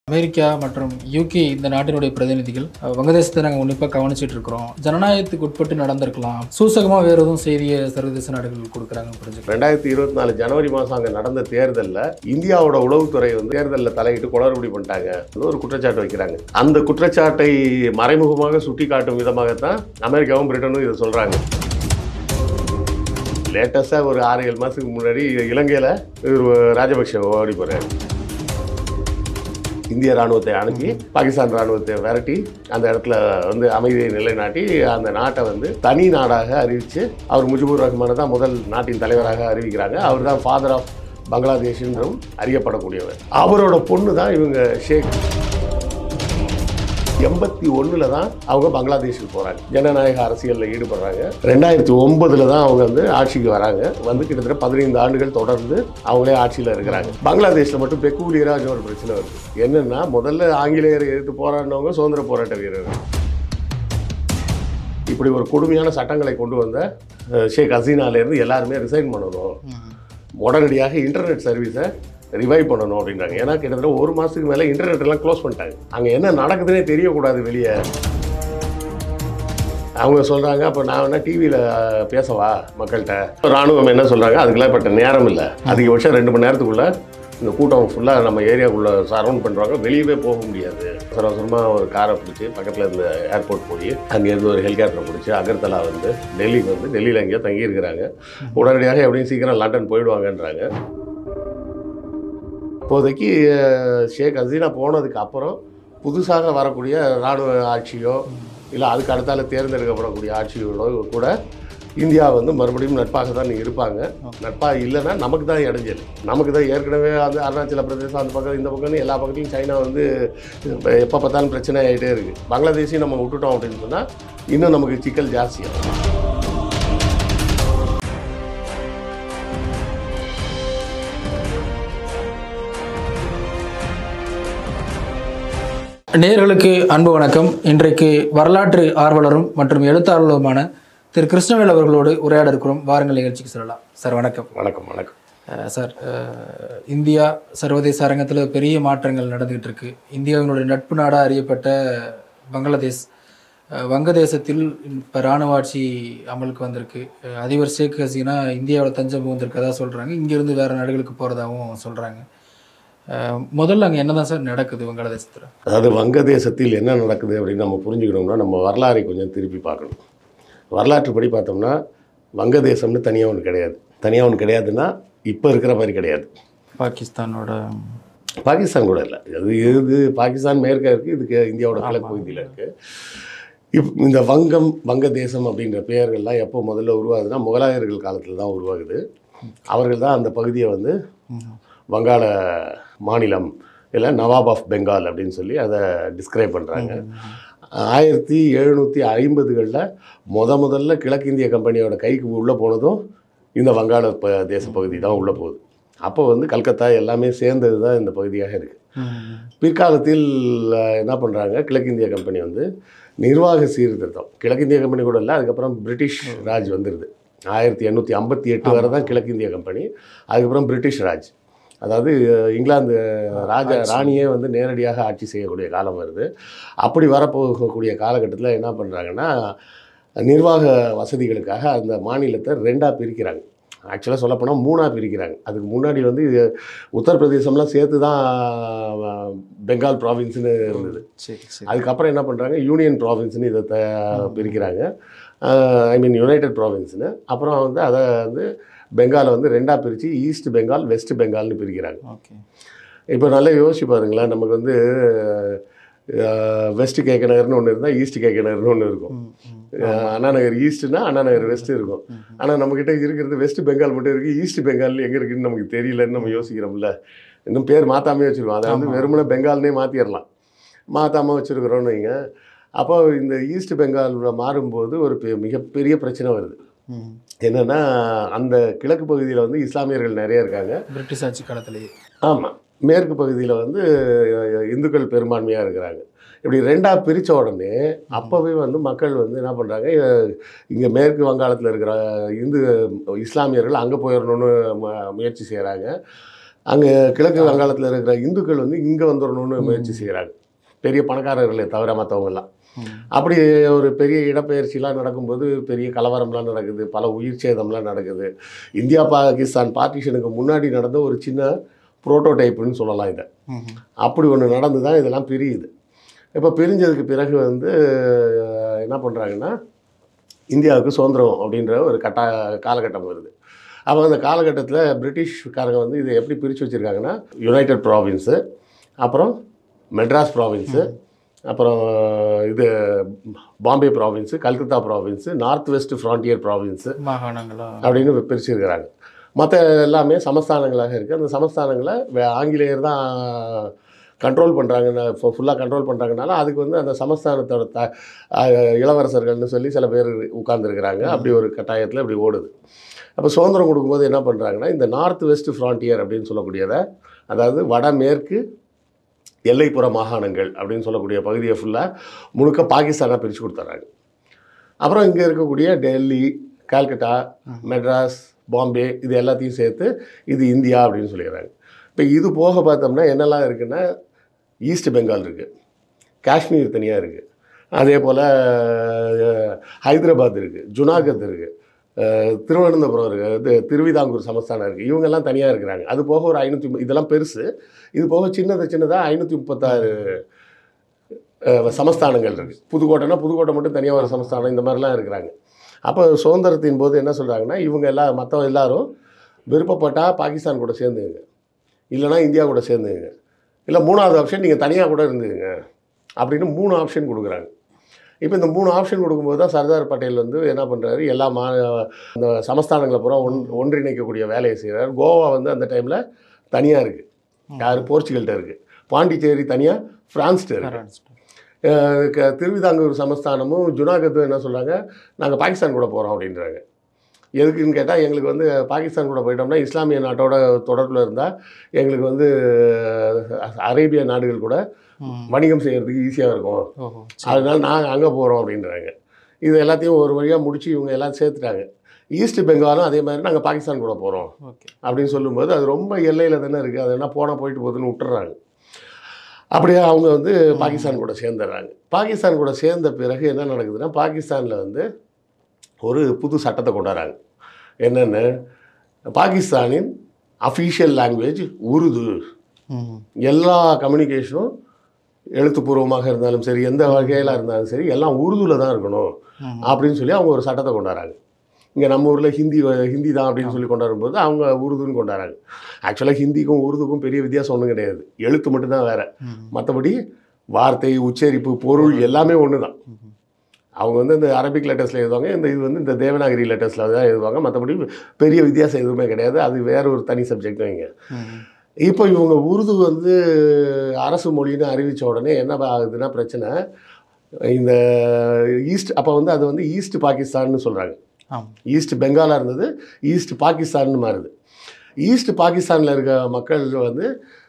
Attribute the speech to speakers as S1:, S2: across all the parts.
S1: America மற்றும் UK இந்த நாட்டினுடைய பிரதிநிதிகள் வங்கதேசத்தை நாங்கள் உன்னிப்பாக கவனிச்சிட்டு இருக்கிறோம். ஜனநாயகத்துக்கு உட்பட்டு நடந்திருக்கலாம், சூசகமாக வேறு எதுவும் செய்தியை சர்வதேச நாடுகள் கொடுக்குறாங்க புரிஞ்சு.
S2: 2024 ஜனவரி மாதம் அங்கே நடந்த தேர்தலில் இந்தியாவோட உளவுத்துறை தேர்தலில் தலையிட்டு குளறுபடி பண்ணிட்டாங்க ஒரு குற்றச்சாட்டு வைக்கிறாங்க. அந்த குற்றச்சாட்டை மறைமுகமாக சுட்டி காட்டும் விதமாகத்தான் அமெரிக்காவும் பிரிட்டனும் இதை சொல்கிறாங்க. லேட்டஸ்ட்டாக ஒரு 6-7 மாதத்துக்கு முன்னாடி இலங்கையில் ராஜபக்ஷ ஓடி போகிறார். இந்திய ராணுவத்தை அனுப்பி பாகிஸ்தான் ராணுவத்தை விரட்டி அந்த இடத்துல அமைதியை நிலைநாட்டி அந்த நாட்டை தனி நாடாக அறிவித்து அவர் முஜிபுர் ரஹ்மானை தான் முதல் நாட்டின் தலைவராக அறிவிக்கிறாங்க. அவர் தான் ஃபாதர் ஆஃப் பங்களாதேஷ் என்றும் அறியப்படக்கூடியவர். அவரோட பொண்ணு தான் இவங்க ஷேக். 81 தான் அவங்க பங்களாதேஷுக்கு போகிறாங்க, ஜனநாயக அரசியலில் ஈடுபடுறாங்க. 2009 தான் அவங்க ஆட்சிக்கு வராங்க. கிட்டத்தட்ட 15 ஆண்டுகள் தொடர்ந்து அவங்களே ஆட்சியில் இருக்கிறாங்க. பங்களாதேஷில் மட்டும் பெக்கூலியராக ஒரு பிரச்சனை வருது. என்னென்னா, முதல்ல ஆங்கிலேயரை எதிர்த்து போராடினவங்க சுதந்திர போராட்ட வீரர்கள். இப்படி ஒரு கொடுமையான சட்டங்களை கொண்டு வந்த ஷேக் ஹசீனாலேருந்து எல்லாருமே ரிசைன் பண்ணணும், உடனடியாக இன்டர்நெட் சர்வீஸை ரிவைவ் பண்ணணும் அப்படின்றாங்க. ஏன்னா கிட்டத்தட்ட 1 மாதத்துக்கு மேலே இன்டர்நெட் எல்லாம் க்ளோஸ் பண்ணிட்டாங்க. அங்கே என்ன நடக்குதுன்னே தெரியக்கூடாது வெளியே. அவங்க சொல்கிறாங்க, அப்போ நான் வேணா டிவியில் பேசவா மக்கள்கிட்ட. ராணுவம் என்ன சொல்கிறாங்க, அதுக்கெல்லாம் இப்போ நேரம் இல்லை, அதிகபட்சம் 2 மணி நேரத்துக்குள்ளே இந்த கூட்டம் ஃபுல்லாக நம்ம ஏரியாவுக்குள்ளே சரவுண்ட் பண்ணுறாங்க, வெளியவே போக முடியாது. அவசரமாக ஒரு காரை பிடிச்சி பக்கத்தில் இருந்த ஏர்போர்ட் போய் அங்கேருந்து ஒரு ஹெலிகாப்டரை பிடிச்சி அகர்தலா டெல்லிக்கு டெல்லியில் எங்கேயோ தங்கியிருக்கிறாங்க. உடனடியாக எப்படியும் சீக்கிரம் லண்டன் போயிடுவாங்கன்றாங்க. இப்போதைக்கு ஷேக் ஹசீனா போனதுக்கு அப்புறம் புதுசாக வரக்கூடிய இராணுவ ஆட்சியோ இல்லை அதுக்கு அடுத்தால தேர்ந்தெடுக்கப்படக்கூடிய ஆட்சிகளோ கூட இந்தியா மறுபடியும் நட்பாக தான் இருப்பாங்க. நட்பாக இல்லைன்னா நமக்கு தான் இடைஞ்சல். நமக்கு தான் ஏற்கனவே அருணாச்சல பிரதேசம் அந்த பக்கம் இந்த பக்கம்னு எல்லா பக்கத்தையும் சைனா எப்போ பார்த்தாலும் பிரச்சனை ஆகிட்டே இருக்குது. பங்களாதேஷையும் நம்ம விட்டுட்டோம் அப்படின்னு சொன்னால் இன்னும் நமக்கு சிக்கல் ஜாஸ்தியாகும்.
S1: நேயர்களுக்கு அன்பு வணக்கம். இன்றைக்கு வரலாற்று ஆர்வலரும் மற்றும் எழுத்தாளருமான திரு கிருஷ்ணவேல் அவர்களோடு உரையாட இருக்கிறோம். வாருங்கள் நிகழ்ச்சிக்கு சொல்லலாம். சார் வணக்கம்.
S2: வணக்கம். வணக்கம்
S1: சார். இந்தியா சர்வதேச அரங்கத்தில் பெரிய மாற்றங்கள் நடந்துகிட்டு இருக்கு. இந்தியாவினுடைய நட்பு நாடாக அறியப்பட்ட பங்களாதேஷ், வங்கதேசத்தில் இப்போ இராணுவ ஆட்சி அமலுக்கு வந்திருக்கு. அதிபர் ஷேக் ஹசீனா இந்தியாவோட தஞ்சம் வந்திருக்கதா சொல்கிறாங்க. இங்கேருந்து வேறு நாடுகளுக்கு போகிறதாகவும் சொல்கிறாங்க. முதல்ல அங்கே என்ன தான் சார் நடக்குது வங்கதேசத்தில்?
S2: அதாவது வங்கதேசத்தில் என்ன நடக்குது அப்படின்னு நம்ம புரிஞ்சுக்கணும்னா நம்ம வரலாறை கொஞ்சம் திருப்பி பார்க்கணும். வரலாற்றுப்படி பார்த்தோம்னா வங்கதேசம்னு தனியாக ஒன்று கிடையாது. தனியாக ஒன்று கிடையாதுன்னா இப்போ இருக்கிற மாதிரி கிடையாது. பாகிஸ்தான் கூட இல்லை. இது பாகிஸ்தான் மேற்க இருக்குது, இதுக்கு இந்தியாவோட கிழக்கு பகுதியில் இருக்குது. இந்த வங்கதேசம் அப்படின்ற பெயர்கள்லாம் எப்போ முதல்ல உருவாகுதுன்னா முகலாயர்கள் காலத்தில் தான் உருவாகுது. அவர்கள் தான் அந்த பகுதியை வங்காள மாநிலம் இல்லை நவாப் ஆஃப் பெங்கால் அப்படின்னு சொல்லி அதை டிஸ்கிரைப் பண்ணுறாங்க. 1750களில் முதல்ல கிழக்கிந்திய கம்பெனியோட கைக்கு உள்ளே போனதும் இந்த வங்காள தேச பகுதி தான் உள்ளே போகுது. அப்போ கல்கத்தா எல்லாமே சேர்ந்தது தான் இந்த பகுதியாக இருக்குது. பிற்காலத்தில் என்ன பண்ணுறாங்க, கிழக்கிந்திய கம்பெனி நிர்வாக சீர்திருத்தம். கிழக்கிந்திய கம்பெனி கூட இல்லை, அதுக்கப்புறம் பிரிட்டிஷ் ராஜ் வந்துடுது. 1858 வரை தான் கிழக்கிந்திய கம்பெனி, அதுக்கப்புறம் பிரிட்டிஷ் ராஜ். அதாவது இங்கிலாந்து ராணியே நேரடியாக ஆட்சி செய்யக்கூடிய காலம் வருது. அப்படி வரப்போகக்கூடிய காலகட்டத்தில் என்ன பண்ணுறாங்கன்னா, நிர்வாக வசதிகளுக்காக அந்த மாநிலத்தை 2ஆக பிரிக்கிறாங்க. ஆக்சுவலாக சொல்லப்போனால் 3ஆக பிரிக்கிறாங்க. அதுக்கு முன்னாடி உத்தரப்பிரதேசம்லாம் சேர்த்து தான் பெங்கால் ப்ராவின்ஸ்னு இருந்தது. அதுக்கப்புறம் என்ன பண்ணுறாங்க, யூனியன் ப்ராவின்ஸ்னு இதை பிரிக்கிறாங்க. யுனைடெட் ப்ராவின்ஸ்னு. அப்புறம் அதை பெங்காலை 2ஆக பிரித்து ஈஸ்ட் பெங்கால், வெஸ்ட் பெங்கால்னு பிரிக்கிறாங்க. இப்போ நல்லா யோசிச்சு பாருங்களேன், நமக்கு வெஸ்ட் கேகே நகர்னு ஒன்று இருந்தால் ஈஸ்ட் கேகே நகர்னு ஒன்று இருக்கும். அண்ணா நகர் ஈஸ்ட்னா அண்ணா நகர் வெஸ்ட் இருக்கும். ஆனால் நம்மக்கிட்ட இருக்கிறது வெஸ்ட் பெங்கால் மட்டும் இருக்குது. ஈஸ்ட் பெங்கால் எங்கே இருக்குதுன்னு நமக்கு தெரியலன்னு நம்ம யோசிக்கிறோம்ல. இன்னும் பேர் மாற்றாமே வச்சுருக்கோம். அதை வெறுமனே பெங்கால்னே மாற்றிடலாம். மாற்றாமல் வச்சுருக்குறோன்னு வைங்க. அப்போ இந்த ஈஸ்ட் பெங்கால் மாறும்போது ஒரு மிகப்பெரிய பிரச்சனை வருது. என்னென்னா, அந்த கிழக்கு பகுதியில் இஸ்லாமியர்கள் நிறைய இருக்காங்க,
S1: பிரிட்டிஷ் ஆட்சி காலத்திலேயே.
S2: ஆமாம். மேற்கு பகுதியில் இந்துக்கள் பெரும்பான்மையாக இருக்கிறாங்க. இப்படி 2ஆக பிரித்த உடனே அப்போவே மக்கள் என்ன பண்ணுறாங்க, இங்கே மேற்கு வங்காளத்தில் இருக்கிற இஸ்லாமியர்கள் அங்கே போயிடணும்னு முயற்சி செய்கிறாங்க. அங்கே கிழக்கு வங்காளத்தில் இருக்கிற இந்துக்கள் வந்து இங்கே வந்துடணும்னு முயற்சி செய்கிறாங்க, பெரிய பணக்காரர்களை தவிர மற்றவங்கெல்லாம். அப்படி ஒரு பெரிய இடப்பெயர்ச்சிலாம் நடக்கும்போது பெரிய கலவரம்லாம் நடக்குது, பல உயிர் சேதம்லாம் நடக்குது. இந்தியா பாகிஸ்தான் பார்ட்டிஷனுக்கு முன்னாடி நடந்த ஒரு சின்ன புரோட்டோடைப்புன்னு சொல்லலாம் இதை. அப்படி ஒன்று நடந்து தான் இதெல்லாம் பிரியுது. இப்போ பிரிஞ்சதுக்கு பிறகு வந்து என்ன பண்ணுறாங்கன்னா, இந்தியாவுக்கு சுதந்திரம் அப்படின்ற ஒரு காலகட்டம் வருது. அப்போ அந்த காலகட்டத்தில் பிரிட்டிஷ்காரங்க வந்து இதை எப்படி பிரித்து வச்சுருக்காங்கன்னா, யுனைடெட் ப்ராவின்ஸு, அப்புறம் மெட்ராஸ் ப்ராவின்ஸு, அப்புறம் இது Bombay province, Calcutta province, north west frontier province
S1: மாகாணங்களா
S2: அப்படின்னு பிரிச்சுருக்கிறாங்க. மற்ற எல்லாமே சமஸ்தானங்களாக இருக்குது. அந்த சமஸ்தானங்களை ஆங்கிலேயர் தான் கண்ட்ரோல் பண்ணுறாங்கன்னா, ஃபுல்லாக கண்ட்ரோல் பண்ணுறாங்கனால அதுக்கு வந்து அந்த சமஸ்தானத்தோட இளவரசர்கள்னு சொல்லி சில பேர் உட்கார்ந்துருக்கிறாங்க. அப்படி ஒரு கட்டாயத்தில் இப்படி ஓடுது. அப்போ சுதந்திரம் கொடுக்கும்போது என்ன பண்ணுறாங்கன்னா, இந்த நார்த் வெஸ்ட் ஃப்ரான்டியர் அப்படின்னு சொல்லக்கூடியதை, அதாவது வடமேற்கு எல்லைப்புற மாகாணங்கள் அப்படின்னு சொல்லக்கூடிய பகுதியை ஃபுல்லாக முழுக்க பாகிஸ்தானாக பிரித்து கொடுத்துட்றாங்க. அப்புறம் இங்கே இருக்கக்கூடிய டெல்லி, கல்கட்டா, மெட்ராஸ், பாம்பே இது எல்லாத்தையும் சேர்த்து இது இந்தியா அப்படின்னு சொல்லிடுறாங்க. இப்போ இது போக பார்த்தோம்னா என்னெல்லாம் இருக்குன்னா, ஈஸ்ட் பெங்கால் இருக்குது, காஷ்மீர் தனியாக இருக்குது, அதே போல் ஹைதராபாத் இருக்குது, ஜுனாகத் இருக்குது, திருவனந்தபுரம் இருக்குது, இது திருவிதாங்கூர் சமஸ்தானம் இருக்குது. இவங்கெல்லாம் தனியாக இருக்கிறாங்க. அது போக ஒரு 500 இதெல்லாம் பெருசு. இது போக சின்னதாக 536 சமஸ்தானங்கள் இருக்குது. புதுக்கோட்டைனா புதுக்கோட்டை மட்டும் தனியாக ஒரு சமஸ்தானம், இந்த மாதிரிலாம் இருக்கிறாங்க. அப்போ சுதந்திரத்தின் போது என்ன சொல்கிறாங்கன்னா, இவங்க எல்லாம் மற்றவங்க எல்லாரும் விருப்பப்பட்டால் பாகிஸ்தான் கூட சேர்ந்துங்க, இல்லைனா இந்தியா கூட சேர்ந்துங்க, இல்லை 3வது ஆப்ஷன் நீங்கள் தனியாக கூட இருந்துங்க அப்படின்னு 3 ஆப்ஷன் கொடுக்குறாங்க. இப்போ இந்த 3 ஆப்ஷன் கொடுக்கும்போது தான் சர்தார் பட்டேல் வந்து என்ன பண்ணுறாரு, எல்லா அந்த சமஸ்தானங்களை பூரா ஒன்றிணைக்கக்கூடிய வேலையை செய்கிறார். கோவா வந்து அந்த டைமில் தனியாக இருக்குது, யார் போர்ச்சுகல்கிட்ட இருக்குது. பாண்டிச்சேரி தனியாக ஃப்ரான்ஸ்கிட்ட இருக்குது. திருவிதாங்கூர் சமஸ்தானமும் ஜுனாகத்தும் என்ன சொல்கிறாங்க, நாங்கள் பாகிஸ்தான் கூட போகிறோம் அப்படின்றாங்க. எதுக்குன்னு கேட்டால், எங்களுக்கு வந்து பாகிஸ்தான் கூட போயிட்டோம்னா இஸ்லாமிய நாட்டோட தொடர்பில் இருந்தால் எங்களுக்கு வந்து அரேபிய நாடுகள் கூட வணிகம் செய்கிறதுக்கு ஈஸியாக இருக்கும், அதனால நாங்கள் அங்கே போகிறோம் அப்படின்றாங்க. இது எல்லாத்தையும் ஒரு வழியாக முடித்து இவங்க எல்லாம் சேர்த்துட்டாங்க. ஈஸ்ட் பெங்காலும் அதே மாதிரி நாங்கள் பாகிஸ்தான் கூட போகிறோம் அப்படின்னு சொல்லும்போது அது ரொம்ப எல்லையில் தானே இருக்குது, அது என்ன போனால் போயிட்டு போகுதுன்னு விட்டுறாங்க. அப்படியே அவங்க வந்து பாகிஸ்தான் கூட சேர்ந்துடுறாங்க. பாகிஸ்தான் கூட சேர்ந்த பிறகு என்ன நடக்குதுன்னா, பாகிஸ்தானில் வந்து ஒரு புது சட்டத்தை கொண்டாடுறாங்க. என்னென்ன, பாகிஸ்தானின் அஃபீஷியல் லாங்குவேஜ் உருது, எல்லா கம்யூனிகேஷனும் எழுத்துப்பூர்வமாக இருந்தாலும் சரி, எந்த வகையில் இருந்தாலும் சரி, எல்லாம் உருதுவில் தான் இருக்கணும் அப்படின்னு சொல்லி அவங்க ஒரு சட்டத்தை கொண்டாடுறாங்க. இங்கே நம்ம ஊரில் ஹிந்தி தான் அப்படின்னு சொல்லி கொண்டாடும்போது அவங்க உருதுன்னு கொண்டாடுறாங்க. ஆக்சுவலாக ஹிந்திக்கும் உருதுக்கும் பெரிய வித்தியாசம் ஒன்றும் கிடையாது, எழுத்து மட்டும்தான் வேறு. மற்றபடி வார்த்தை, உச்சரிப்பு, பொருள் எல்லாமே ஒன்று தான். அவங்க வந்து இந்த அரபிக் லெட்டர்ஸில் எழுதுவாங்க, இது வந்து இந்த தேவநாகரி லெட்டர்ஸில் தான் எழுதுவாங்க. மற்றபடி பெரிய வித்தியாசம் எதுவுமே கிடையாது. அது வேற ஒரு தனி சப்ஜெக்ட் வைங்க. இப்போ இவங்க உருது வந்து அரசு மொழின்னு அறிவித்த உடனே என்ன ஆகுதுன்னா பிரச்சனை, இந்த ஈஸ்ட் அப்போ வந்து அது வந்து ஈஸ்ட் பாகிஸ்தான்னு சொல்கிறாங்க. ஈஸ்ட் பெங்காலாக இருந்தது ஈஸ்ட் பாகிஸ்தான்னு மாறுது. ஈஸ்ட் பாகிஸ்தானில் இருக்க மக்கள் வந்து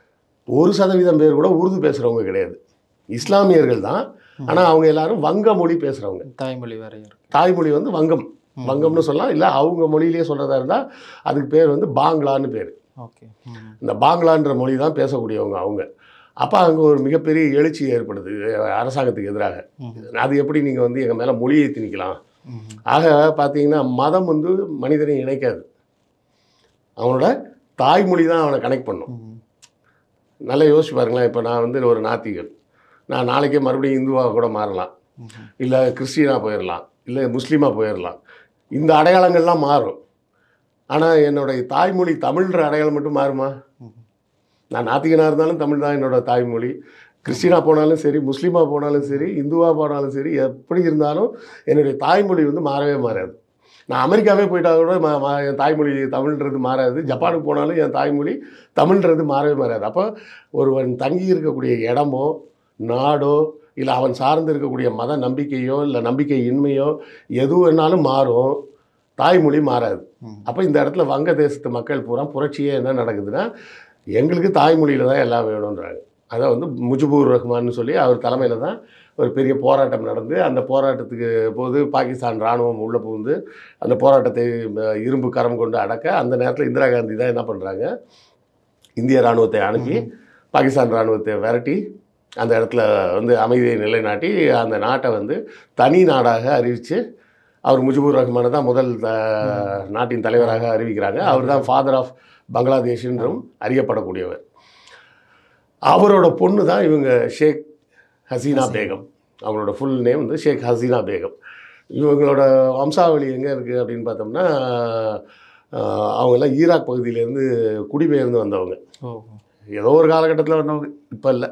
S2: 1% பேர் கூட உருது பேசுகிறவங்க கிடையாது, இஸ்லாமியர்கள் தான். ஆனால் அவங்க எல்லாரும் வங்க மொழி பேசுகிறவங்க.
S1: தாய்மொழி வேற,
S2: தாய்மொழி வந்து வங்கம்னு சொல்லலாம், இல்லை அவங்க மொழியிலே சொல்கிறதா இருந்தால் அதுக்கு பேர் வந்து பாங்களான்னு பேர். இந்த பாங்களான்ற மொழி தான் பேசக்கூடியவங்க அவங்க. அப்போ அங்கே ஒரு மிகப்பெரிய எழுச்சி ஏற்படுது அரசாங்கத்துக்கு எதிராக. அது எப்படி நீங்கள் வந்து எங்கள் மேலே மொழியை திணிக்கலாம். ஆக பார்த்தீங்கன்னா மதம் வந்து மனிதனை இணைக்காது, அவனோட தாய்மொழி தான் அவனை கனெக்ட் பண்ணும். நல்லா யோசிச்சு பாருங்களேன். இப்போ நான் வந்து ஒரு நாத்திகன், நான் நாளைக்கே மறுபடியும் இந்துவாக கூட மாறலாம், இல்லை கிறிஸ்டியனாக போயிடலாம், இல்லை முஸ்லீமாக போயிடலாம். இந்த அடையாளங்கள்லாம் மாறும். ஆனால் என்னுடைய தாய்மொழி தமிழ்ன்ற அடையாளம் மட்டும் மாறுமா? நான் நாத்திகனாக இருந்தாலும் தமிழ் தான் என்னோட தாய்மொழி. கிறிஸ்டினாக போனாலும் சரி, முஸ்லீமாக போனாலும் சரி, இந்துவாக போனாலும் சரி, எப்படி இருந்தாலும் என்னுடைய தாய்மொழி வந்து மாறவே மாறாது. நான் அமெரிக்காவே போயிட்டா கூட என் தாய்மொழி தமிழ்ன்றது மாறாது. ஜப்பானுக்கு போனாலும் என் தாய்மொழி தமிழ்ன்றது மாறவே மாறாது. அப்போ ஒருவன் தங்கி இருக்கக்கூடிய இடமோ நாடோ இல்லை அவன் சார்ந்து இருக்கக்கூடிய மத நம்பிக்கையோ இல்லை நம்பிக்கை இன்மையோ எது வேணாலும் மாறும், தாய்மொழி மாறாது. அப்போ இந்த இடத்துல வங்க தேசத்து மக்கள் பூரா புரட்சியே என்ன நடக்குதுன்னா, எங்களுக்கு தாய்மொழியில் தான் எல்லாம் வேணுன்றாங்க. அதை வந்து முஜிபுர் ரஹ்மான்னு சொல்லி அவர் தலைமையில் தான் ஒரு பெரிய போராட்டம் நடந்து, அந்த போராட்டத்துக்கு போது பாகிஸ்தான் இராணுவம் உள்ளே புகுந்து அந்த போராட்டத்தை இரும்பு கரம் கொண்டு அடக்க, அந்த நேரத்தில் இந்திரா காந்தி தான் என்ன பண்ணுறாங்க, இந்திய இராணுவத்தை அனுப்பி பாகிஸ்தான் இராணுவத்தை விரட்டி அந்த இடத்துல வந்து அமைதியை நிலைநாட்டி அந்த நாட்டை வந்து தனி நாடாக அறிவித்து அவர் முஜிபுர் ரஹ்மானை தான் முதல் நாட்டின் தலைவராக அறிவிக்கிறாங்க. அவர் தான் ஃபாதர் ஆஃப் பங்களாதேஷ் என்றும் அறியப்படக்கூடியவர். அவரோட பொண்ணு தான் இவங்க ஷேக் ஹசீனா பேகம். அவங்களோட ஃபுல் நேம் வந்து ஷேக் ஹசீனா பேகம். இவங்களோட வம்சாவளி எங்கே இருக்குது அப்படின்னு பார்த்தோம்னா அவங்கெல்லாம் ஈராக் பகுதியிலேருந்து குடிபெயர்ந்து வந்தவங்க. ஏதோ ஒரு காலகட்டத்தில் வந்தவங்க, இப்போ இல்லை.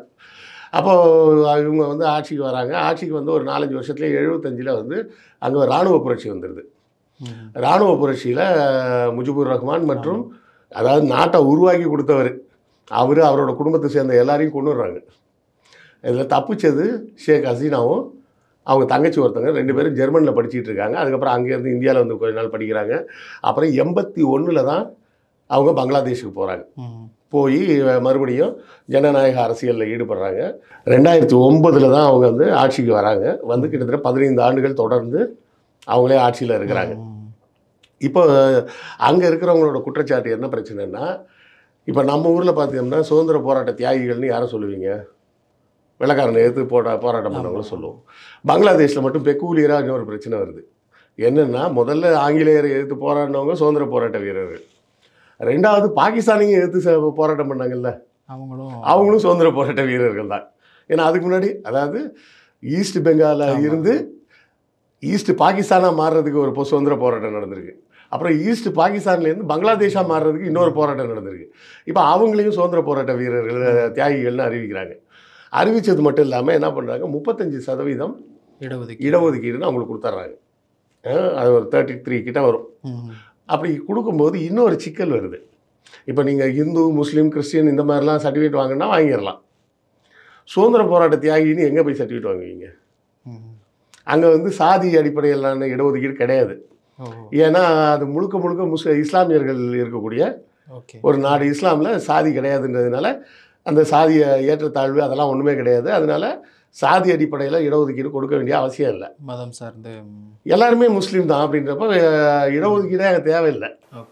S2: அப்போது இவங்க வந்து ஆட்சிக்கு வராங்க. ஆட்சிக்கு வந்து ஒரு 4-5 வருஷத்துலேயே 75 வந்து அங்கே இராணுவ புரட்சி வந்துடுது. இராணுவ புரட்சியில் முஜிபுர் ரஹ்மான் மற்றும் அதாவது நாட்டை உருவாக்கி கொடுத்தவர் அவரோட குடும்பத்தை சேர்ந்த எல்லாரையும் கொண்டுடுறாங்க. இதில் தப்பிச்சது ஷேக் ஹசீனாவும் அவங்க தங்கச்சி ஒருத்தங்க, 2 பேரும் ஜெர்மனியில் படிச்சுட்டு இருக்காங்க. அதுக்கப்புறம் அங்கேருந்து இந்தியாவில் வந்து கொஞ்ச நாள் படிக்கிறாங்க. அப்புறம் 81 தான் அவங்க பங்களாதேஷுக்கு போகிறாங்க. போய் மறுபடியும் ஜனநாயக அரசியலில் ஈடுபடுறாங்க. 2009 தான் அவங்க வந்து ஆட்சிக்கு வராங்க. வந்து கிட்டத்தட்ட 15 ஆண்டுகள் தொடர்ந்து அவங்களே ஆட்சியில் இருக்கிறாங்க. இப்போ அங்கே இருக்கிறவங்களோட குற்றச்சாட்டு என்ன பிரச்சனைன்னா, இப்போ நம்ம ஊரில் பார்த்தீங்கன்னா சுதந்திர போராட்ட தியாகிகள்னு யாரை சொல்லுவீங்க? வெள்ளக்காரனை எதிர்த்து போராட்டம் பண்ணவங்களும் சொல்லுவோம். பங்களாதேஷில் மட்டும் பெக்கூலியராக இன்னொரு பிரச்சனை வருது. என்னென்னா, முதல்ல ஆங்கிலேயரை எதிர்த்து போராடினவங்க சுதந்திர போராட்ட வீரர்கள். 2வது பாகிஸ்தானையும் எதிர்த்து போராட்டம் பண்ணாங்கல்ல, அவங்களும் சுதந்திர போராட்ட வீரர்கள் தான். ஏன்னா அதுக்கு முன்னாடி அதாவது ஈஸ்ட் பெங்காலில் இருந்து ஈஸ்ட் பாகிஸ்தானாக மாறுறதுக்கு ஒரு சுதந்திர போராட்டம் நடந்திருக்கு. அப்புறம் ஈஸ்ட் பாகிஸ்தான்லேருந்து பங்களாதேஷாக மாறுறதுக்கு இன்னொரு போராட்டம் நடந்திருக்கு. இப்போ அவங்களையும் சுதந்திர போராட்ட வீரர்கள் தியாகிகள்னு அறிவிக்கிறாங்க. அறிவித்தது மட்டும் இல்லாமல் என்ன பண்ணுறாங்க, 35% இடஒதுக்கீடுன்னு அவங்களுக்கு கொடுத்துட்றாங்க. அது ஒரு 33 கிட்ட வரும். அப்படி கொடுக்கும்போது இன்னொரு சிக்கல் வருது. இப்போ நீங்கள் இந்து, முஸ்லீம், கிறிஸ்டின் இந்த மாதிரிலாம் சர்டிஃபிகேட் வாங்கினா வாங்கிடலாம். சுதந்திர போராட்ட தியாகின்னு எங்கே போய் சர்டிஃபிகேட் வாங்குவீங்க? அங்கே வந்து சாதி அடிப்படையிலான இடஒதுக்கீடு கிடையாது. ஏன்னா அது முழுக்க இஸ்லாமியர்கள் இருக்கக்கூடிய ஒரு நாடு. இஸ்லாமில் சாதி கிடையாதுன்றதுனால அந்த சாதிய ஏற்றத்தாழ்வு அதெல்லாம் ஒன்றுமே கிடையாது. அதனால சாதி அடிப்படையில் இடஒதுக்கீடு கொடுக்க வேண்டிய அவசியம் இல்லை.
S1: மதம் சார்ந்து
S2: எல்லாருமே முஸ்லீம் தான் அப்படின்றப்ப இடஒதுக்கீடே அங்கே தேவையில்லை.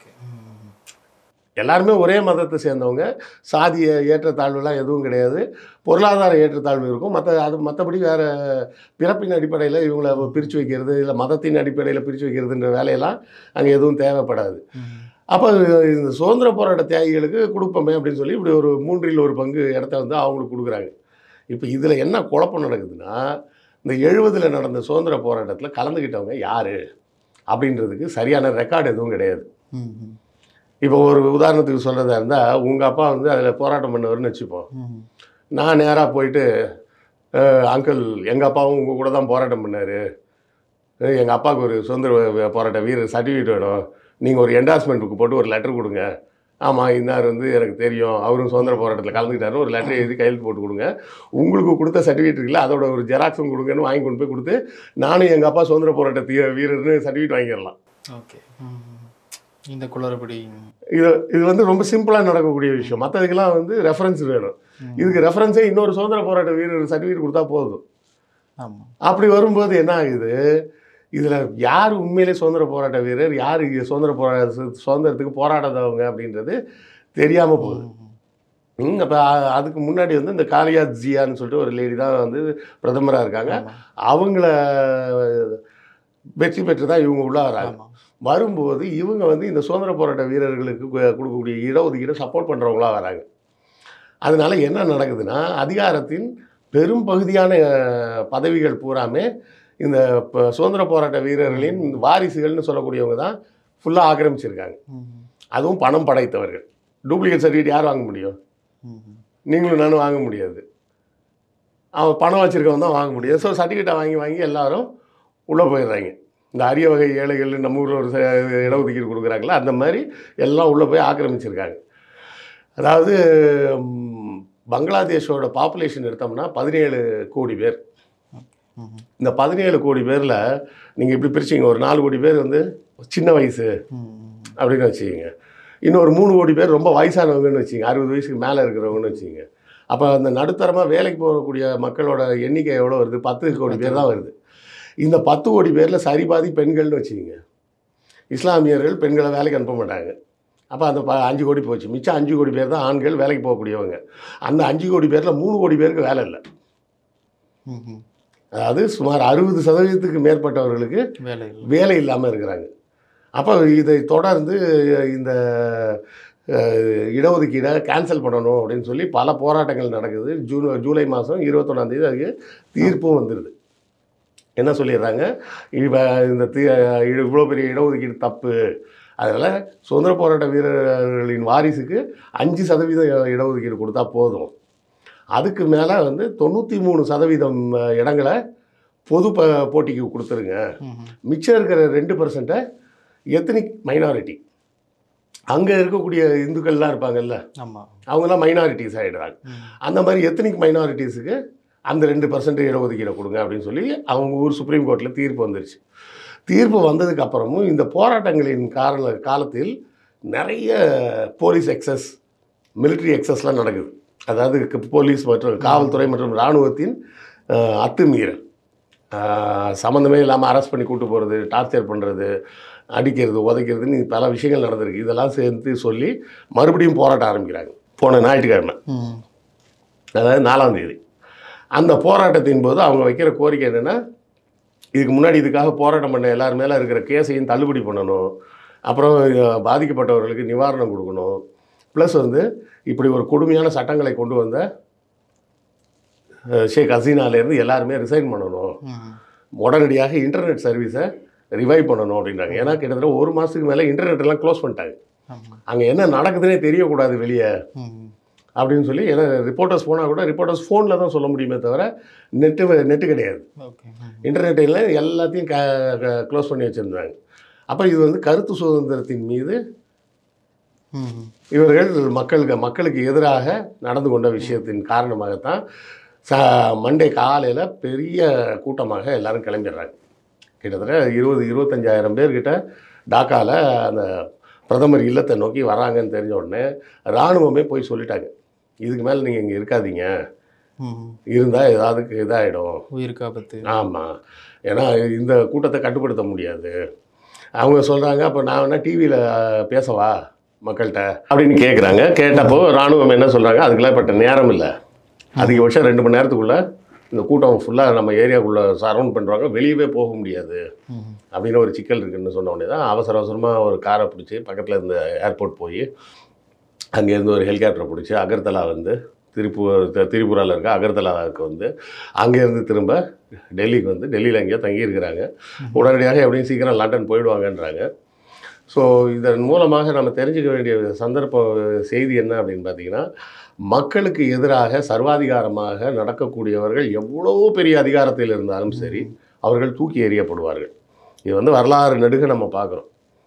S2: எல்லாருமே ஒரே மதத்தை சேர்ந்தவங்க. சாதிய ஏற்றத்தாழ்வுலாம் எதுவும் கிடையாது. பொருளாதார ஏற்றத்தாழ்வு இருக்கும். மற்றபடி வேறு பிறப்பின் அடிப்படையில் இவங்களை பிரித்து வைக்கிறது இல்லை மதத்தின் அடிப்படையில் பிரித்து வைக்கிறதுன்ற வேலையெல்லாம் அங்கே எதுவும் தேவைப்படாது. அப்போ இந்த சுதந்திர போராட்ட தியாகிகளுக்கு கொடுப்போமே அப்படின்னு சொல்லி இப்படி ஒரு 3 1 இடத்த வந்து அவங்களுக்கு கொடுக்குறாங்க. இப்போ இதில் என்ன குழப்பம் நடக்குதுன்னா, இந்த 70 நடந்த சுதந்திர போராட்டத்தில் கலந்துக்கிட்டவங்க யார் அப்படின்றதுக்கு சரியான ரெக்கார்டு எதுவும் கிடையாது. இப்போ ஒரு உதாரணத்துக்கு சொல்கிறதா இருந்தால், உங்கள் அப்பா வந்து அதில் போராட்டம் பண்ணவர்னு வச்சுப்போம். நான் நேராக போயிட்டு, அங்கிள் எங்கள் அப்பாவும் உங்கள் கூட தான் போராட்டம் பண்ணார், எங்கள் அப்பாவுக்கு ஒரு சுதந்திர போராட்ட வீரர் சர்டிஃபிகேட் வேணும், நீங்கள் ஒரு என்டார்ஸ்மெண்ட் புக்கு போட்டு ஒரு லெட்டர் கொடுங்க. ஆமாம், இன்னார் வந்து எனக்கு தெரியும், அவரும் சுதந்திர போராட்டத்தில் கலந்துக்கிட்டாரு, ஒரு லெட்டர் எழுதி கையெழுத்து போட்டு கொடுங்க, உங்களுக்கு கொடுத்த சர்டிஃபிகேட் இருக்குல்ல அதோட ஒரு ஜெராக்ஸும் கொடுங்கன்னு வாங்கி கொண்டு போய் கொடுத்து நானும் எங்கள் அப்பா சுதந்திர போராட்ட வீரர்னு சர்டிஃபிகேட் வாங்கிடலாம்.
S1: ஓகே, இந்த குளறுபடி
S2: இது வந்து ரொம்ப சிம்பிளாக நடக்கக்கூடிய விஷயம். மற்றதுக்கெல்லாம் வந்து ரெஃபரன்ஸ் வேணும். இதுக்கு ரெஃபரன்ஸே இன்னொரு சுதந்திர போராட்ட வீரர் சர்டிஃபிகேட் கொடுத்தா போதும். அப்படி வரும்போது என்ன ஆகுது, இதில் யார் உண்மையிலே சுதந்திர போராட்ட வீரர், யார் சுதந்திரத்துக்கு போராடாதவங்க அப்படின்றது தெரியாமல் போகுது. அப்போ அதுக்கு முன்னாடி வந்து இந்த காலியா ஜியான்னு சொல்லிட்டு ஒரு லேடி தான் வந்து பிரதமராக இருக்காங்க. அவங்கள வெற்றி பெற்று தான் இவங்க உள்ள வராங்க. வரும்போது இவங்க வந்து இந்த சுதந்திர போராட்ட வீரர்களுக்கு கொடுக்கக்கூடிய இடஒதுக்கீடை சப்போர்ட் பண்ணுறவங்களா வராங்க. அதனால என்ன நடக்குதுன்னா, அதிகாரத்தின் பெரும் பகுதியான பதவிகள் பூராமே இந்த சுதந்திர போராட்ட வீரர்களின் வாரிசுகள்னு சொல்லக்கூடியவங்க தான் ஃபுல்லாக ஆக்கிரமிச்சிருக்காங்க. அதுவும் பணம் படைத்தவர்கள். டூப்ளிகேட் சர்டிஃபிகேட் யார் வாங்க முடியும்? நீங்களும் நானும் வாங்க முடியாது. அவன் பணம் வச்சுருக்கவன் தான் வாங்க முடியாது. ஸோ சர்டிஃபிகேட்டை வாங்கி எல்லாரும் உள்ளே போயிடுறாங்க. இந்த அரிய வகை ஏழைகள் நம்ம ஊரில் ஒரு இடஒதுக்கீடு கொடுக்குறாங்களா, அந்த மாதிரி எல்லாம் உள்ளே போய் ஆக்கிரமிச்சிருக்காங்க. அதாவது பங்களாதேஷோட பாப்புலேஷன் எடுத்தோம்னா 17 கோடி பேர். இந்த 17 கோடி பேரில் நீங்கள் இப்படி பிரிச்சிங்க, ஒரு 4 கோடி பேர் வந்து சின்ன வயசு அப்படின்னு வச்சுக்கிங்க, இன்னொரு 3 கோடி பேர் ரொம்ப வயசானவங்கன்னு வச்சுங்க, 60 வயசுக்கு மேலே இருக்கிறவங்கன்னு வச்சுங்க. அப்போ அந்த நடுத்தரமாக வேலைக்கு போகக்கூடிய மக்களோட எண்ணிக்கை எவ்வளோ வருது? 10 கோடி பேர் தான் வருது. இந்த 10 கோடி பேரில் சரிபாதி பெண்கள்னு வச்சுக்கிங்க. இஸ்லாமியர்கள் பெண்களை வேலைக்கு அனுப்ப மாட்டாங்க. அப்போ அந்த 5 கோடி போச்சு. மிச்சம் 5 கோடி பேர் தான் ஆண்கள் வேலைக்கு போகக்கூடியவங்க. அந்த 5 கோடி பேரில் 3 கோடி பேருக்கு வேலை இல்லை. அதாவது சுமார் 60% மேற்பட்டவர்களுக்கு வேலை இல்லாமல் இருக்கிறாங்க. அப்போ இதை தொடர்ந்து இந்த இடஒதுக்கீடை கேன்சல் பண்ணணும் அப்படின்னு சொல்லி பல போராட்டங்கள் நடக்குது. ஜூலை மாதம் 21ஆம் தேதி அதுக்கு தீர்ப்பும் வந்துடுது. என்ன சொல்லிடுறாங்க, இப்போ இந்த இவ்வளோ பெரிய இடஒதுக்கீடு தப்பு, அதனால் சுதந்திர போராட்ட வீரர்களின் வாரிசுக்கு 5% இடஒதுக்கீடு கொடுத்தா போதும், அதுக்கு மேலே வந்து 93% இடங்களை பொது போட்டிக்கு கொடுத்துருங்க, மிச்சம் இருக்கிற 2% எத்தனிக் மைனாரிட்டி, அங்கே இருக்கக்கூடிய இந்துக்கள்லாம் இருப்பாங்கல்ல, அவங்களாம் மைனாரிட்டிஸ் ஆகிடுறாங்க. அந்த மாதிரி எத்தனிக் மைனாரிட்டிஸுக்கு அந்த 2% இடஒதுக்கீடை கொடுங்க அப்படின்னு சொல்லி அவங்க ஊர் சுப்ரீம் கோர்ட்டில் தீர்ப்பு வந்துருச்சு. தீர்ப்பு வந்ததுக்கு அப்புறமும் இந்த போராட்டங்களின் காலத்தில் நிறைய போலீஸ் எக்ஸஸ், மிலிட்ரி எக்ஸஸ்லாம் நடக்குது. அதாவது போலீஸ் மற்றும் காவல்துறை மற்றும் இராணுவத்தின் அத்துமீறல், சம்மந்தமே இல்லாமல் அரெஸ்ட் பண்ணி கூட்டு போகிறது, டார்ச்சர் பண்ணுறது, அடிக்கிறது, உதைக்கிறதுன்னு பல விஷயங்கள் நடந்திருக்கு. இதெல்லாம் சேர்த்து சொல்லி மறுபடியும் போராட்டம் ஆரம்பிக்கிறாங்க போன ஞாயிற்றுக்கிழமை, அதாவது 4ஆம் தேதி. அந்த போராட்டத்தின் போது அவங்க வைக்கிற கோரிக்கை என்னென்னா, இதுக்கு முன்னாடி இதுக்காக போராட்டம் பண்ண எல்லார் மேலே இருக்கிற கேஸையும் தள்ளுபடி பண்ணணும், அப்புறம் பாதிக்கப்பட்டவர்களுக்கு நிவாரணம் கொடுக்கணும், ப்ளஸ் வந்து இப்படி ஒரு கொடுமையான சட்டங்களை கொண்டு வந்த ஷேக் ஹசீனாலேருந்து எல்லாருமே ரிசைன் பண்ணணும், உடனடியாக இன்டர்நெட் சர்வீஸை ரிவைவ் பண்ணணும் அப்படின்றாங்க. ஏன்னா கிட்டத்தட்ட 1 மாதத்துக்கு மேலே இன்டர்நெட் எல்லாம் க்ளோஸ் பண்ணிட்டாங்க. அங்கே என்ன நடக்குதுன்னே தெரியக்கூடாது வெளியே அப்படின்னு சொல்லி. ஏன்னா ரிப்போர்ட்டர்ஸ் போனால் கூட ரிப்போர்ட்டர்ஸ் ஃபோனில் தான் சொல்ல முடியுமே தவிர நெட்டு கிடையாது. இன்டர்நெட்டில் எல்லாத்தையும் க்ளோஸ் பண்ணி வச்சுருந்தாங்க. அப்போ இது வந்து கருத்து சுதந்திரத்தின் மீது இவர்கள் மக்களுக்கு எதிராக நடந்து கொண்ட விஷயத்தின் காரணமாகத்தான் மண்டே காலையில் பெரிய கூட்டமாக எல்லாரும் கிளம்பிடுறாங்க. கிட்டத்தட்ட 20-25,000 பேர்கிட்ட டாக்காவில் அந்த பிரதமர் இல்லத்தை நோக்கி வராங்கன்னு தெரிஞ்ச உடனே இராணுவமே போய் சொல்லிட்டாங்க, இதுக்கு மேலே நீங்கள் இங்கே இருக்காதீங்க, இருந்தால் ஏதாவது இதாகிடும்,
S1: உயிருக்கு ஆபத்து.
S2: ஆமாம், ஏன்னா இந்த கூட்டத்தை கட்டுப்படுத்த முடியாது. அவங்க சொல்கிறாங்க, அப்போ நான் வேணால் டிவியில் பேசவா மக்கள்கிட்ட அப்படின்னு கேட்குறாங்க. கேட்டப்போ இராணுவம் என்ன சொல்கிறாங்க, அதுக்கெல்லாம் இப்போ நேரம் இல்லை, அதிகபட்சம் 2 மணி நேரத்துக்குள்ளே இந்த கூட்டம் ஃபுல்லாக நம்ம ஏரியாவுக்குள்ளே சரவுண்ட் பண்ணுறாங்க, வெளியவே போக முடியாது அப்படின்னு ஒரு சிக்கல் இருக்குதுன்னு சொன்ன உடனே தான் அவசரமாக ஒரு காரை பிடிச்சி பக்கத்தில் இருந்த ஏர்போர்ட் போய் அங்கேருந்து ஒரு ஹெலிகாப்டரை பிடிச்சி அகர்தலா வந்து திரிபுராவில் இருக்க அகர்தலாவுக்கு வந்து அங்கேருந்து திரும்ப டெல்லிக்கு வந்து டெல்லியில் எங்கேயோ தங்கியிருக்கிறாங்க. உடனடியாக எப்படியும் சீக்கிரம் லண்டன் போயிடுவாங்கன்றாங்க. ஸோ இதன் மூலமாக நம்ம தெரிஞ்சுக்க வேண்டிய செய்தி என்ன அப்படின்னு பார்த்தீங்கன்னா, மக்களுக்கு எதிராக சர்வாதிகாரமாக நடக்கக்கூடியவர்கள் எவ்வளோ பெரிய அதிகாரத்தில் இருந்தாலும் சரி, அவர்கள் தூக்கி எறியப்படுவார்கள். இது வந்து வரலாறு நெடுக நம்ம பார்க்குறோம்.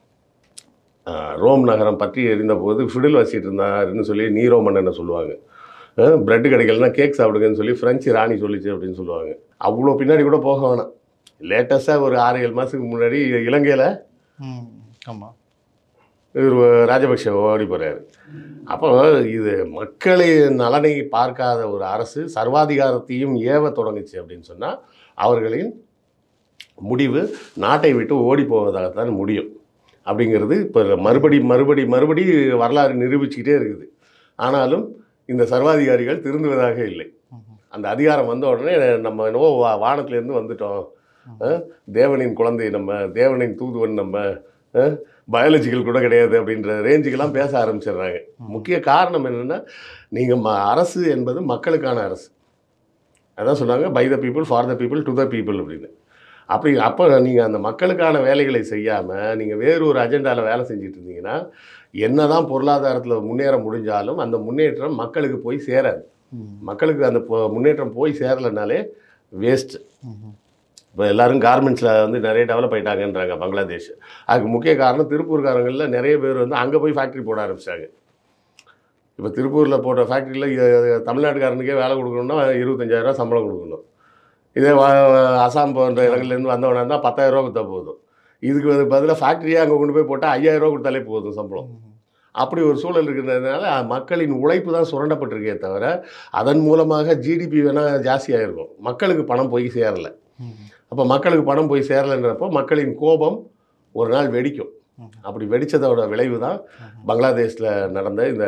S2: ரோம் நகரம் பற்றி எறிந்தபோது ஃபிடில் வச்சிட்டு இருந்தாருன்னு சொல்லி நீரோ மன்னனை சொல்லுவாங்க. பிரெட்டு கிடைக்கலன்னா கேக் சாப்பிடுங்கன்னு சொல்லி ஃப்ரெஞ்சு ராணி சொல்லிச்சு அப்படின்னு சொல்லுவாங்க. அவ்வளோ பின்னாடி கூட போக வேணாம். லேட்டஸ்ட்டாக ஒரு 6-7 மாதத்துக்கு முன்னாடி இலங்கையில்
S1: ஆமாம்
S2: இவர் ராஜபக்ஷ ஓடி போகிறாரு. அப்போ இது மக்களின் நலனை பார்க்காத ஒரு அரசு சர்வாதிகாரத்தையும் ஏவ தொடங்குச்சு அப்படின்னு சொன்னால் அவர்களின் முடிவு நாட்டை விட்டு ஓடி போவதாகத்தான் முடியும் அப்படிங்கிறது இப்போ மறுபடி வரலாறு நிரூபிச்சுக்கிட்டே இருக்குது. ஆனாலும் இந்த சர்வாதிகாரிகள் திருந்துவதாக இல்லை. அந்த அதிகாரம் வந்த உடனே நம்ம என்னவோ வானத்திலேருந்து வந்துட்டோம், தேவனின் குழந்தை நம்ம, தேவனின் தூதுவன் நம்ம, பயாலஜிக்கல் கூட கிடையாது அப்படின்ற ரேஞ்சுக்கெல்லாம் பேச ஆரம்பிச்சிடுறாங்க. முக்கிய காரணம் என்னென்னா, நீங்கள் அரசு என்பது மக்களுக்கான அரசு. அதான் சொன்னாங்க, by the people, for the people, to the people அப்படின்னு. அப்போ நீங்கள் அந்த மக்களுக்கான வேலைகளை செய்யாமல் நீங்கள் வேறு ஒரு அஜெண்டாவில் வேலை செஞ்சுட்டு இருந்தீங்கன்னா, என்ன தான் பொருளாதாரத்தில் முன்னேற முடிஞ்சாலும் அந்த முன்னேற்றம் மக்களுக்கு போய் சேராது. மக்களுக்கு அந்த முன்னேற்றம் போய் சேரலைனாலே வேஸ்ட்டு. இப்போ எல்லோரும் கார்மெண்ட்ஸில் வந்து நிறைய டெவலப் ஆகிட்டாங்கன்றாங்க பங்களாதேஷ். அதுக்கு முக்கிய காரணம் திருப்பூர்காரங்களில் நிறைய பேர் வந்து அங்கே போய் ஃபேக்ட்ரி போட ஆரம்பிச்சிட்டாங்க. இப்போ திருப்பூரில் போட்ட ஃபேக்ட்ரியில் தமிழ்நாட்டுக்காரனுக்கே வேலை கொடுக்கணுன்னா 25,000 சம்பளம் கொடுக்கணும். இதே அசாம் போன்ற இடங்கள்லேருந்து வந்தவனா இருந்தால் 10,000 கொடுத்தா போதும். இதுக்கு பதிலாக ஃபேக்ட்ரியே அங்கே கொண்டு போய் போட்டால் 5,000 கொடுத்தாலே போதும் சம்பளம். அப்படி ஒரு சூழல் இருக்கிறதுனால மக்களின் உழைப்பு தான் சுரண்டப்பட்டிருக்கே தவிர அதன் மூலமாக ஜிடிபி வேணால் ஜாஸ்தியாக இருக்கும், மக்களுக்கு பணம் போய் சேரலை. அப்போ மக்களுக்கு பணம் போய் சேரலைன்றப்போ மக்களின் கோபம் ஒரு நாள் வெடிக்கும். அப்படி வெடித்ததோட விளைவு தான் பங்களாதேஷில் நடந்த இந்த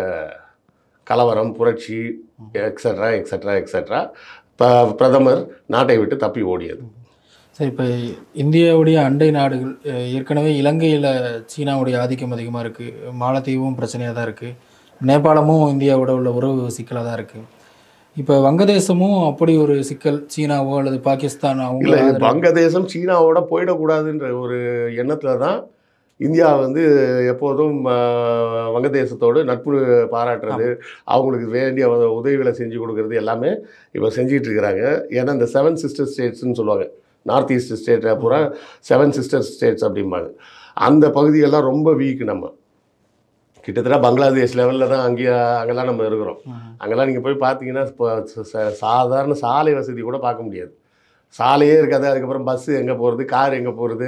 S2: கலவரம், புரட்சி, எக்ஸட்ரா எக்ஸட்ரா எக்ஸட்ரா. பிரதமர் நாட்டை விட்டு தப்பி ஓடியது.
S1: சரி, இப்போ இந்தியாவுடைய அண்டை நாடுகள் ஏற்கனவே இலங்கையில் சீனாவுடைய ஆதிக்கம் அதிகமாக இருக்குது, மாலத்தீவும் பிரச்சனையாக தான் இருக்குது, நேபாளமும் இந்தியாவோட உள்ள உறவு சிக்கலாக தான் இருக்குது. இப்போ வங்கதேசமும் அப்படி ஒரு சிக்கல், சீனாவோ அல்லது பாகிஸ்தான் அவங்க
S2: இல்லை, வங்கதேசம் சீனாவோட போயிடக்கூடாதுன்ற ஒரு எண்ணத்தில் தான் இந்தியா வந்து எப்போதும் வங்கதேசத்தோடு நட்பு பாராட்டுறது, அவங்களுக்கு வேண்டிய உதவிகளை செஞ்சு கொடுக்கறது எல்லாமே இப்போ செஞ்சிட்டு இருக்கிறாங்க. ஏன்னா இந்த 7 சிஸ்டர் ஸ்டேட்ஸ்ன்னு சொல்லுவாங்க, நார்த் ஈஸ்ட் ஸ்டேட்டை பூரா 7 சிஸ்டர் ஸ்டேட்ஸ் அப்படிம்பாங்க. அந்த பகுதியெல்லாம் ரொம்ப வீக்கு. நம்ம கிட்டத்தட்ட பங்களாதேஷ் லெவலில் தான் அங்கெல்லாம் நம்ம இருக்கிறோம். அங்கெல்லாம் நீங்கள் போய் பார்த்தீங்கன்னா இப்போ சாதாரண சாலை வசதி கூட பார்க்க முடியாது, சாலையே இருக்காது. அதுக்கப்புறம் பஸ்ஸு எங்கே போகிறது, கார் எங்கே போகிறது,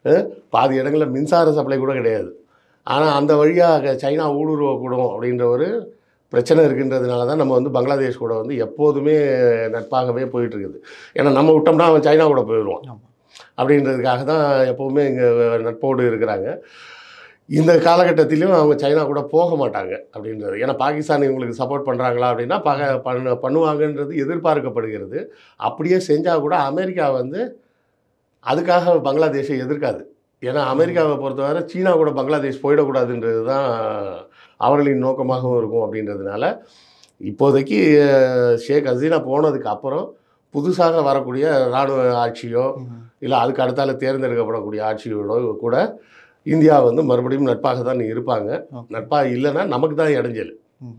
S2: பாதி இடங்களில் மின்சார சப்ளை கூட கிடையாது. ஆனால் அந்த வழியாக சைனா ஊடுருவக்கூடும் அப்படின்ற ஒரு பிரச்சனை இருக்கின்றதுனால தான் நம்ம வந்து பங்களாதேஷ் கூட வந்து எப்போதுமே நட்பாகவே போயிட்டுருக்குது. ஏன்னா நம்ம விட்டோம்னா அவன் சைனா கூட போயிடுவான் அப்படின்றதுக்காக தான் எப்போவுமே இங்கே நட்போடு இருக்கிறாங்க. இந்த காலகட்டத்திலையும் அவங்க சைனா கூட போக மாட்டாங்க அப்படின்றது. ஏன்னா பாகிஸ்தான் இவங்களுக்கு சப்போர்ட் பண்ணுறாங்களா அப்படின்னா பண்ணுவாங்கன்றது எதிர்பார்க்கப்படுகிறது. அப்படியே செஞ்சால் கூட அமெரிக்கா வந்து அதுக்காக பங்களாதேஷை எதிர்க்காது. ஏன்னா அமெரிக்காவை பொறுத்தவரை சீனா கூட பங்களாதேஷ் போயிடக்கூடாதுன்றது தான் அவர்களின் நோக்கமாகவும் இருக்கும். அப்படின்றதுனால இப்போதைக்கு ஷேக் ஹசீனா போனதுக்கு அப்புறம் புதுசாக வரக்கூடிய இராணுவ ஆட்சியோ இல்லை அதுக்கு அடுத்தால தேர்ந்தெடுக்கப்படக்கூடிய ஆட்சியோட கூட இந்தியா வந்து மறுபடியும் நட்பாக தான் இருப்பாங்க. நட்பாக இல்லைன்னா நமக்கு தான் இடைஞ்சல்.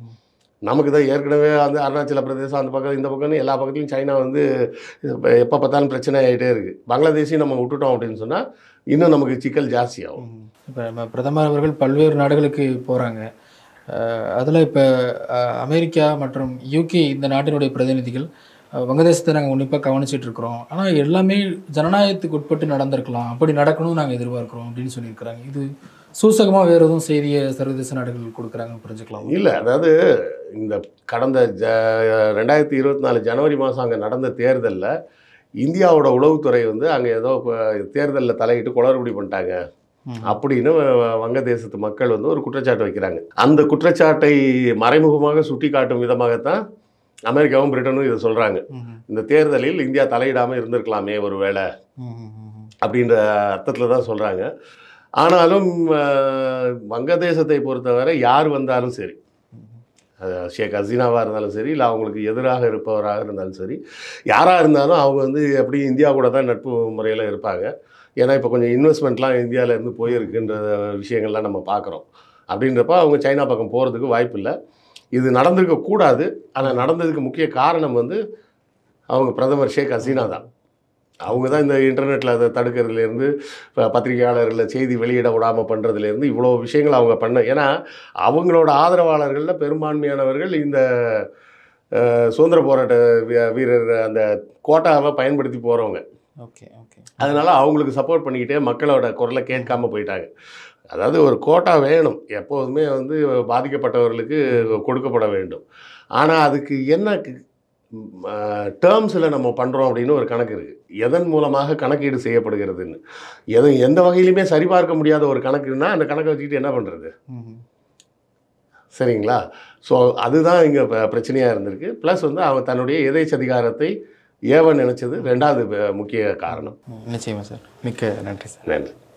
S2: நமக்கு தான் ஏற்கனவே வந்து அருணாச்சல பிரதேசம் அந்த பக்கம் இந்த பக்கம்னு எல்லா பக்கத்துலையும் சைனா வந்து எப்போ பார்த்தாலும் பிரச்சனை ஆகிட்டே இருக்குது. பங்களாதேஷையும் நம்ம விட்டுட்டோம் அப்படின்னு சொன்னால் இன்னும் நமக்கு சிக்கல் ஜாஸ்தியாகும்.
S1: இப்போ நம்ம பிரதமர் அவர்கள் பல்வேறு நாடுகளுக்கு போகிறாங்க. அதில் இப்போ அமெரிக்கா மற்றும் யூகே இந்த நாட்டினுடைய பிரதிநிதிகள் வங்கதேசத்தை நாங்கள் உன்னிப்பாக கவனிச்சிட்டு இருக்கிறோம், ஆனால் எல்லாமே ஜனநாயகத்துக்கு உட்பட்டு நடந்திருக்கலாம், அப்படி நடக்கணும்னு நாங்கள் எதிர்பார்க்குறோம் அப்படின்னு சொல்லியிருக்கிறாங்க. இது சூசகமாக வேறு எதுவும் செய்தியை சர்வதேச நாடுகள் கொடுக்குறாங்கன்னு புரிஞ்சுக்கலாம்?
S2: இல்லை, அதாவது இந்த கடந்த 2024 ஜனவரி மாதம் அங்கே நடந்த தேர்தலில் இந்தியாவோட உளவுத்துறை வந்து அங்கே ஏதோ தேர்தலில் தலையிட்டு குளறுபடி பண்ணிட்டாங்க அப்படின்னு வங்கதேசத்து மக்கள் வந்து ஒரு குற்றச்சாட்டு வைக்கிறாங்க. அந்த குற்றச்சாட்டை மறைமுகமாக சுட்டி காட்டும் விதமாகத்தான் அமெரிக்காவும் பிரிட்டனும் இதை சொல்கிறாங்க. இந்த தேர்தலில் இந்தியா தலையிடாமல் இருந்திருக்கலாமே ஒரு வேளை அப்படின்ற அர்த்தத்தில் தான் சொல்கிறாங்க. ஆனாலும் வங்கதேசத்தை பொறுத்தவரை யார் வந்தாலும் சரி, ஷேக் ஹசீனாவாக இருந்தாலும் சரி, இல்லை அவங்களுக்கு எதிராக இருப்பவராக இருந்தாலும் சரி, யாராக இருந்தாலும் அவங்க வந்து எப்படி இந்தியா கூட தான் நட்பு முறையில் இருப்பாங்க. ஏன்னா இப்போ கொஞ்சம் இன்வெஸ்ட்மெண்ட்லாம் இந்தியாவிலேருந்து போயிருக்குன்ற விஷயங்கள்லாம் நம்ம பார்க்குறோம். அப்படின்றப்ப அவங்க சைனா பக்கம் போகிறதுக்கு வாய்ப்பு இல்லை. இது நடந்திருக்கக்கூடாது. ஆனால் நடந்ததுக்கு முக்கிய காரணம் வந்து அவங்க பிரதமர் ஷேக் ஹசீனா தான். அவங்க தான் இந்த இன்டர்நெட்டில் அதை தடுக்கிறதுலேருந்து, பத்திரிகையாளர்களை செய்தி வெளியிட விடாமல் பண்ணுறதுலேருந்து இவ்வளோ விஷயங்கள் அவங்க பண்ண. ஏன்னா அவங்களோட ஆதரவாளர்களில் பெரும்பான்மையானவர்கள் இந்த சுதந்திர போராட்ட வீரர் அந்த கோட்டாவை பயன்படுத்தி போகிறவங்க. அதனால் அவங்களுக்கு சப்போர்ட் பண்ணிக்கிட்டே மக்களோட குரலை கேட்காமல் போயிட்டாங்க. அதாவது ஒரு கோட்டா வேணும், எப்போதுமே வந்து பாதிக்கப்பட்டவர்களுக்கு கொடுக்கப்பட வேண்டும். ஆனால் அதுக்கு என்ன டேர்ம்ஸில் நம்ம பண்ணுறோம் அப்படின்னு ஒரு கணக்கு இருக்குது. எதன் மூலமாக கணக்கீடு செய்யப்படுகிறதுன்னு எந்த வகையிலுமே சரிபார்க்க முடியாத ஒரு கணக்குன்னா அந்த கணக்கை வச்சுக்கிட்டு என்ன பண்ணுறது? சரிங்களா? ஸோ அதுதான் இங்கே பிரச்சனையாக இருந்திருக்கு. ப்ளஸ் வந்து அவன் தன்னுடைய எதேச்சதிகாரத்தை நினைச்சது ரெண்டாவது முக்கிய காரணம்.
S1: நிச்சயமா சார். மிக்க நன்றி சார்.
S2: நன்றி.